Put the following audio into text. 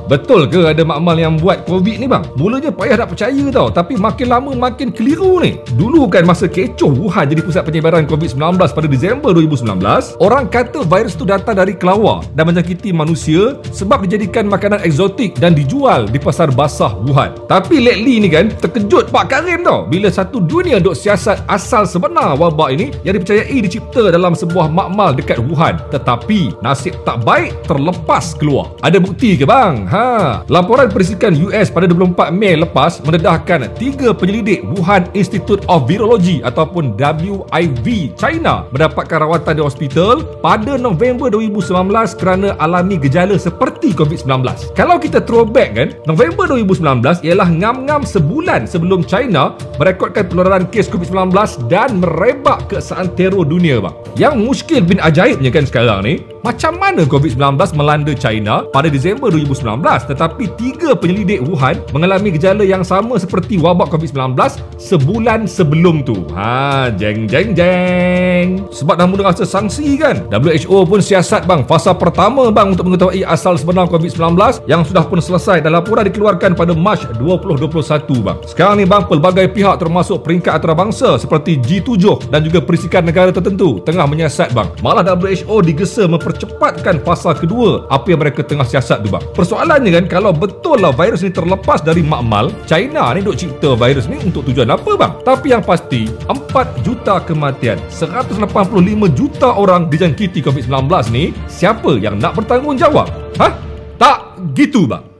Betul ke ada makmal yang buat COVID ni bang? Mulanya payah nak percaya tau, tapi makin lama makin keliru ni. Dulu kan masa kecoh Wuhan jadi pusat penyebaran COVID-19 pada Disember 2019, orang kata virus tu datang dari kelawar dan menjangkiti manusia sebab dijadikan makanan eksotik dan dijual di pasar basah Wuhan. Tapi lately ni kan terkejut Pak Karim tau bila satu dunia duk siasat asal sebenar wabak ini yang dipercayai dicipta dalam sebuah makmal dekat Wuhan. Tetapi nasib tak baik terlepas keluar. Ada bukti ke bang? Laporan perisikan US pada 24 Mei lepas mendedahkan 3 penyelidik Wuhan Institute of Virology ataupun WIV China mendapatkan rawatan di hospital pada November 2019 kerana alami gejala seperti COVID-19. Kalau kita throwback kan, November 2019 ialah ngam-ngam sebulan sebelum China merekodkan penularan kes COVID-19 dan merebak ke seantero dunia bang. Yang muskil bin ajaibnya kan sekarang ni, macam mana COVID-19 melanda China pada Disember 2019 tetapi 3 penyelidik Wuhan mengalami gejala yang sama seperti wabak COVID-19 sebulan sebelum tu. Jeng. Sebab dah mula rasa sangsi kan. WHO pun siasat bang fasa pertama bang untuk mengetahui asal sebenar COVID-19 yang sudah pun selesai dan laporan dikeluarkan pada Mac 2021 bang. Sekarang ni bang pelbagai pihak termasuk peringkat antarabangsa seperti G7 dan juga perisikan negara tertentu tengah menyiasat bang. Malah WHO digesa mempercepatkan fasa kedua apa yang mereka tengah siasat tu bang. Persoalannya kan, kalau betul lah virus ni terlepas dari makmal, China ni duk cipta virus ni untuk tujuan apa bang? Tapi yang pasti 4 juta kematian, 185 juta orang dijangkiti COVID-19 ni, siapa yang nak bertanggungjawab? Tak gitu bang.